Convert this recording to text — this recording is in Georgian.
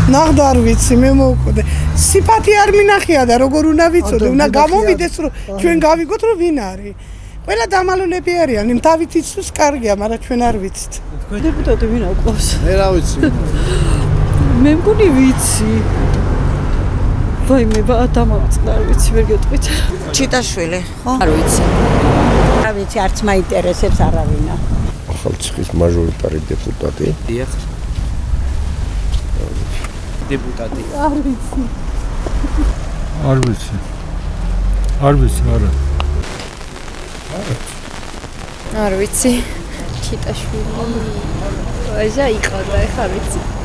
ნახდა არ ვიცი მე მოვკვდე სიფათი არ მინახია და როგორ უნდა ვიცოდე უნდა გამოვიდეს რომ ჩვენ გავიგოთ რომ ვინ არის ყველა დამალულები არიან იმ დავით იცის კარგია მაგრამ ჩვენ არ ვიცით დეპუტატი ვინ აკვავს მე რა ვიცი მე მგონი ვიცი ვაიმე დამავიწყდა არ ვიცი ვერ გეტყვით ჩიტაშვილი ხო არ ვიცი არ ვიცი არც მაინტერესებს არავინა ახალციხის მაჟორიტარი დეპუტატი დიახ დეპუტატი არ ვიცი არ ვიცი არა არ ვიცი ჩიტაშვილი აი ზა იყავდა ეხა არ ვიცი